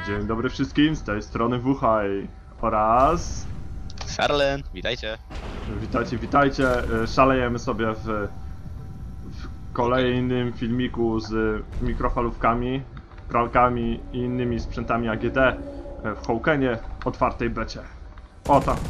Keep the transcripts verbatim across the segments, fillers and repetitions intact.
Dzień dobry wszystkim, z tej strony Wuchaj oraz... Charlen, witajcie. Witajcie, witajcie. Szalejemy sobie w, w kolejnym filmiku z mikrofalówkami, pralkami i innymi sprzętami A G D w Hawkenie, otwartej becie. O tam.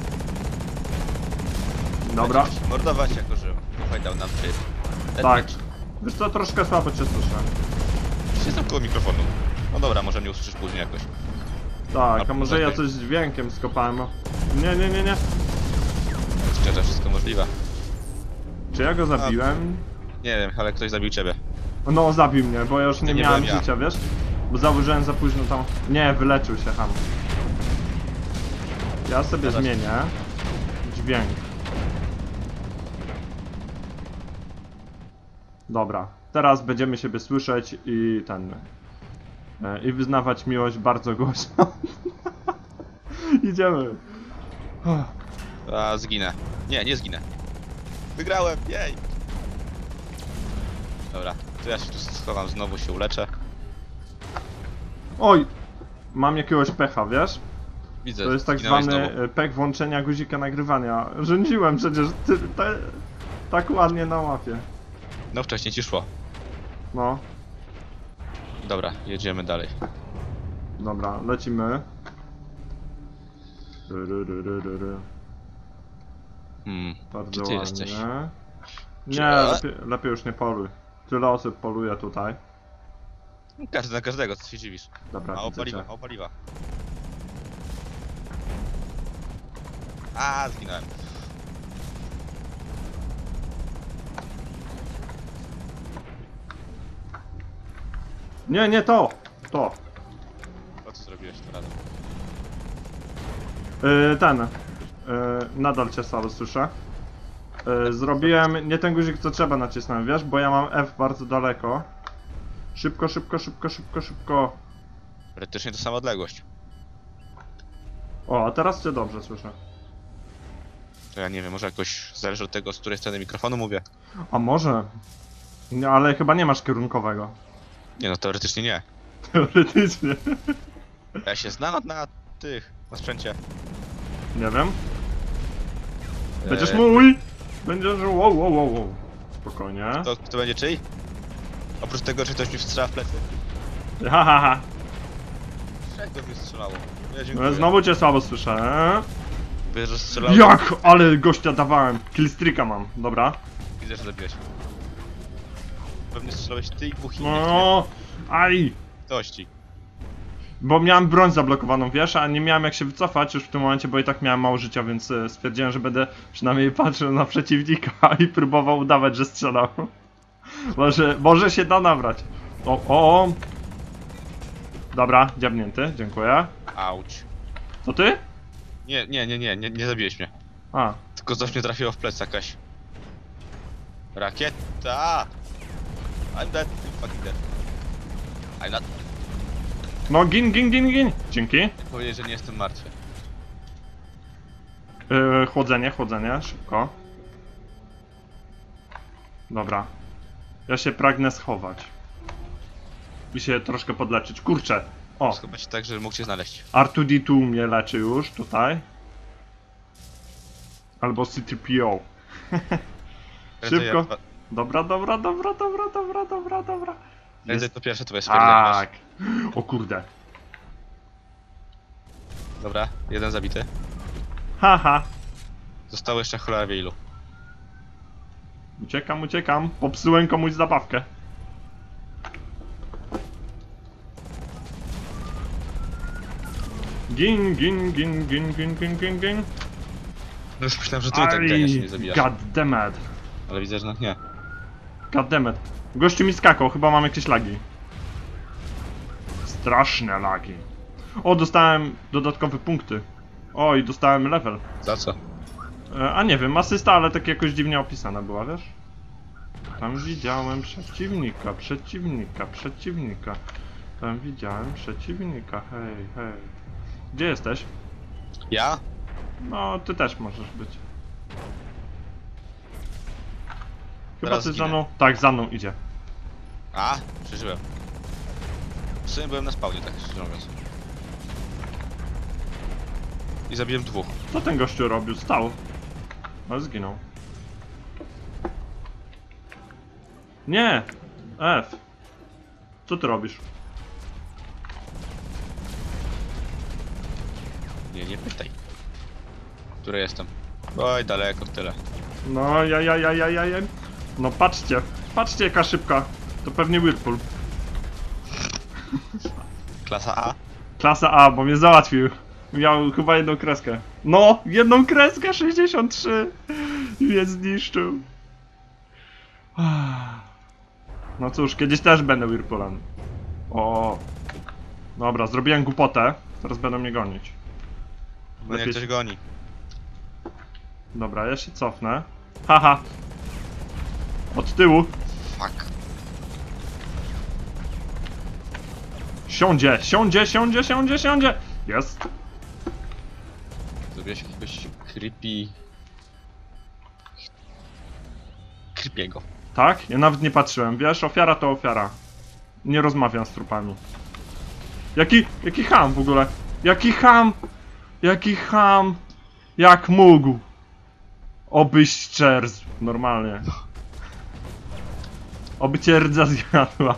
Dobra. Będziemy się mordować, jako że Wuchaj dał nam tryb. Tak. Wiesz co, troszkę słabo cię słyszę. Jestem koło mikrofonu. No dobra, może mnie usłyszysz później jakoś. Tak, a może ja coś z dźwiękiem skopałem? Nie, nie, nie, nie. Szczerze, wszystko możliwe. Czy ja go zabiłem? Nie wiem, ale ktoś zabił ciebie. No, zabił mnie, bo ja już nie, nie miałem byłem ja. życia, wiesz? Bo założyłem za późno tam... Nie, wyleczył się ham. Ja sobie Zaraz. zmienię dźwięk. Dobra, teraz będziemy siebie słyszeć i ten... e, I wyznawać miłość bardzo głośno. Idziemy. A, zginę. Nie, nie zginę. Wygrałem, jej! Dobra, to ja się tu schowam, znowu się uleczę. Oj! Mam jakiegoś pecha, wiesz? Widzę, To jest tak zginąłeś zwany znowu. e, pech włączenia guzika nagrywania. Rządziłem przecież ty, te, tak ładnie na łapie. No wcześniej ci szło. No, Dobra, jedziemy dalej. dobra, lecimy. Ry, ry, ry, ry, ry, ry. Hmm, Bardzo gdzie ty ładnie. jesteś? Nie, Gdzie? lepiej, lepiej już nie poluj. Tyle osób poluje tutaj. Każdy na każdego, co się dziwisz. Dobra, Mało widzę paliwa, cię. mało paliwa. A, zginąłem. Nie, nie to! To. To co zrobiłeś to razem? Yy, ten. Yy, nadal cię słabo słyszę. Yy, zrobiłem nie ten guzik co trzeba nacisnąłem, wiesz? Bo ja mam F bardzo daleko. Szybko, szybko, szybko, szybko, szybko. Praktycznie to sama odległość. O, a teraz cię dobrze słyszę. To ja nie wiem, może jakoś zależy od tego, z której strony mikrofonu mówię. A może? Nie, ale chyba nie masz kierunkowego. Nie no, teoretycznie nie. Teoretycznie. Ja się znam na, na tych, na sprzęcie. Nie wiem. Będziesz Eee, mój! Będziesz... Wow, wow, wow, wow. Spokojnie. To, to będzie czyj? Oprócz tego, czy ktoś mi strzela w plecy. Ha, ha, ha. Czego mi strzelało? Ja No, dziękuję. znowu cię słabo słyszę. Wiesz, że strzelało? Jak? Ale gościa dawałem. Killstreaka mam. Dobra. Widzę, że zabiłeś. Pewnie strzelałeś ty i dwóch innych, nie? No, aj! Ktoś ci. Bo miałem broń zablokowaną, wiesz, a nie miałem jak się wycofać już w tym momencie, bo i tak miałem mało życia, więc e, stwierdziłem, że będę przynajmniej patrzył na przeciwnika i próbował udawać, że strzelał. Może, może się da nabrać. O, o, o. Dobra, dziabnięty, dziękuję. Auć. To ty? Nie, nie, nie, nie, nie, nie zabiłeś mnie. A, Tylko coś mnie trafiło w plec jakaś. Rakieta! I'm dead, I'm fucking dead. I'm not... no gin, gin, gin, gin. Dzięki. Powiedzieć, że nie jestem martwy. Yy, chłodzenie, chłodzenie, szybko. Dobra. Ja się pragnę schować. I się troszkę podleczyć. Kurczę. O, Chyba się tak, że mógł cię znaleźć. R dwa D dwa mnie leczy już tutaj. Albo C trzy P O. Prędzej Szybko. jak dwa- Dobra, dobra, dobra, dobra, dobra, dobra, dobra. Prędzej to pierwsze twoje stwierdzenie. Tak. O kurde. Dobra, jeden zabity. Haha. Zostało jeszcze cholera wie ilu. Uciekam, uciekam. Popsułem komuś zabawkę. Gin, gin, gin, gin, gin, gin, gin, gin. No już myślałem, że ty tak genia się nie zabijasz. goddammit. Ale widzę, że no nie. Goddammit. Gościu mi skakał, chyba mam jakieś lagi. Straszne lagi. O, dostałem dodatkowe punkty. O, i dostałem level. Za co? E, a nie wiem, asysta, ale tak jakoś dziwnie opisana była, wiesz? Tam widziałem przeciwnika, przeciwnika, przeciwnika. Tam widziałem przeciwnika, hej, hej. Gdzie jesteś? Ja? No, ty też możesz być. Chyba Teraz ty za zginę. mną... Tak, za mną idzie. A, przeżyłem. W sumie byłem na spawnie, tak szczerze mówiąc. I zabiłem dwóch. Co ten gościu robił? Stał. Ale zginął. Nie! F. Co ty robisz? Nie, nie pytaj. Który jestem? Oj, daleko, tyle. No, ja, ja, ja, ja, ja, ja. No patrzcie. Patrzcie jaka szybka. To pewnie Whirlpool. Klasa A? Klasa A, bo mnie załatwił. Miał chyba jedną kreskę. No, jedną kreskę, sześćdziesiąt trzy. I mnie zniszczył. No cóż, kiedyś też będę Whirlpoolem. O. Dobra, zrobiłem głupotę. Teraz będą mnie gonić. Bo mnie Lepiej- ktoś goni. Dobra, ja się cofnę. Haha. Od tyłu. Fuck. Siądzie, siądzie, siądzie, siądzie, siądzie. Jest. Zrobiłeś jakiegoś creepy... Creepiego. Tak? Ja nawet nie patrzyłem. Wiesz, ofiara to ofiara. Nie rozmawiam z trupami. Jaki, jaki ham w ogóle? Jaki ham? Jaki ham? Jak mógł? Obyś szczerz. Normalnie. Oby cię rdza zjadła.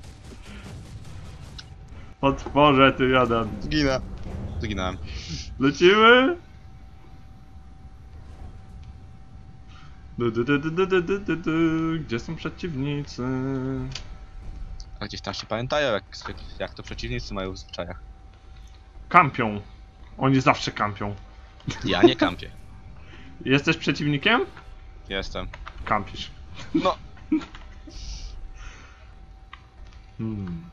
Otworzę ty jeden. Zginę. Zginąłem. Lecimy? Du, du, du, du, du, du, du, du, du. Gdzie są przeciwnicy? A gdzieś tam się pamiętają, jak, jak to przeciwnicy mają w zwyczajach. Kampią. Oni zawsze kampią. Ja nie kampię. Jesteś przeciwnikiem? Jestem. Kampisz. No. Hmm.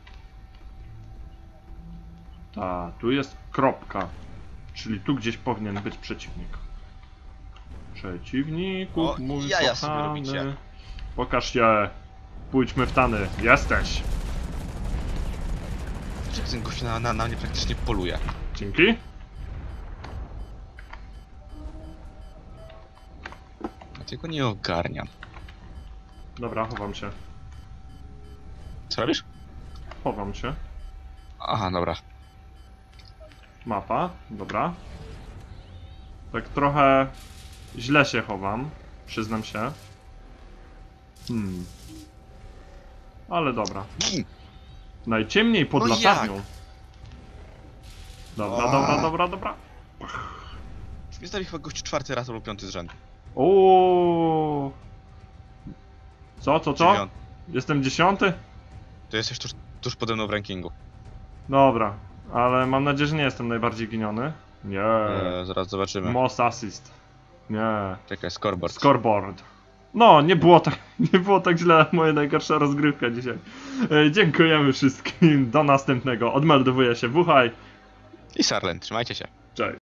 Ta, tu jest kropka. Czyli tu gdzieś powinien być przeciwnik. Przeciwników, O, mój jaja sobie kochany. robicie. Pokaż się. Pójdźmy w tany. Jesteś. Dlaczego ten gość na, na, na mnie praktycznie poluje? Dzięki. Ja tego nie ogarniam. Dobra, chowam się. Co robisz? Chowam się. Aha, dobra. Mapa, dobra. Tak trochę źle się chowam, przyznam się. Hmm. Ale dobra. Gin! Najciemniej pod No latarnią. jak? Dobra, O. dobra, dobra, dobra. Nie zabił chyba gościu czwarty raz albo piąty z rzędu. Ooo. Co, co, co? Dziewiąty. Jestem dziesiąty? To jesteś tuż, tuż pode mną w rankingu. Dobra, ale mam nadzieję, że nie jestem najbardziej giniony. Nie. Eee, zaraz zobaczymy. Most assist. Nie. Czekaj, scoreboard. Scoreboard. No, nie było tak, nie było tak źle, moja najgorsza rozgrywka dzisiaj. E, dziękujemy wszystkim, do następnego. Odmeldowuję się Wuchaj. I Sarlen, trzymajcie się. Cześć.